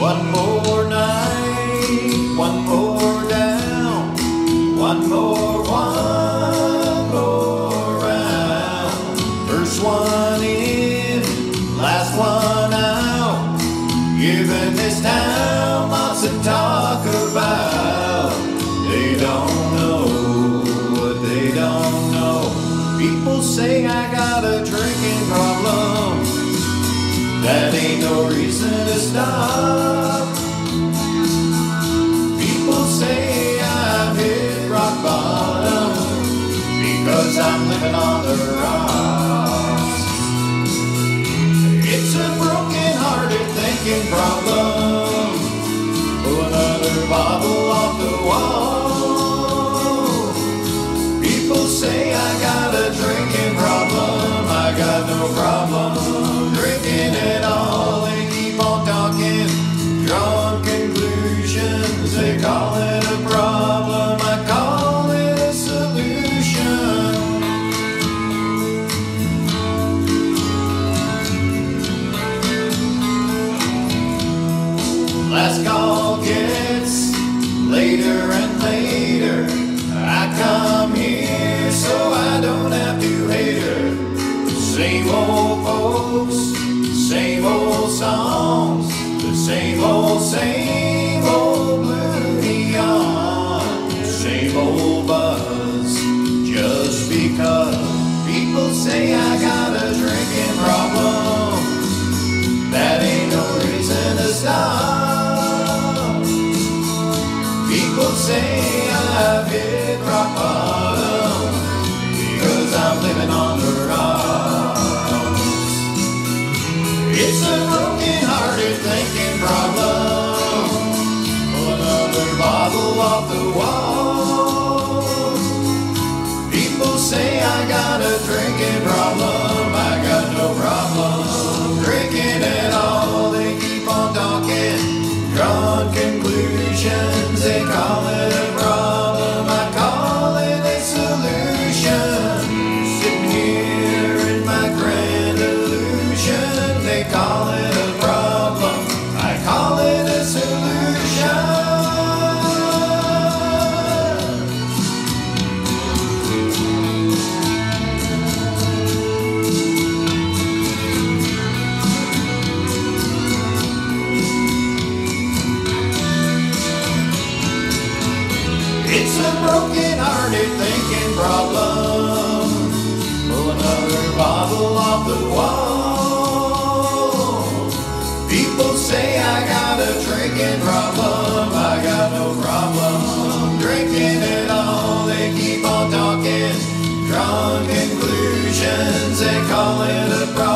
One more night, one more down, one more round. First one in, last one out. Giving this town lots to talk about. They don't know what they don't know. People say I got a drinking problem. That ain't no reason to stop. People say I've hit rock bottom because I'm living on the rocks. It's a broken-hearted thinking problem. Pull another bottle off the wall. People say I got a drinking problem. I got no problem drinking at all. They keep on talking, drawing conclusions. They call it a problem, I call it a solution. Last call gets later and later. I come here so I don't have to hate her. Same old folks, same old songs, the same old blue neon, same old buzz. Just because people say I got a drinking problem, that ain't no reason to stop. People say I've hit rock bottom because I'm living on the rocks. It's a broken-hearted thinking problem. Pull another bottle off the wall. People say I got a drinking problem. I got no problem drinking at all. They keep on talking, drawing conclusions. They call it a problem, I call it a solution. Sitting here in my grand illusion. They call it a problem, I call it a solution. It's a broken-hearted thinking problem. Pull another bottle off the wall. People say I got a drinking problem. I got no problem drinking at all. They keep on talking, drawing conclusions. They call it a problem.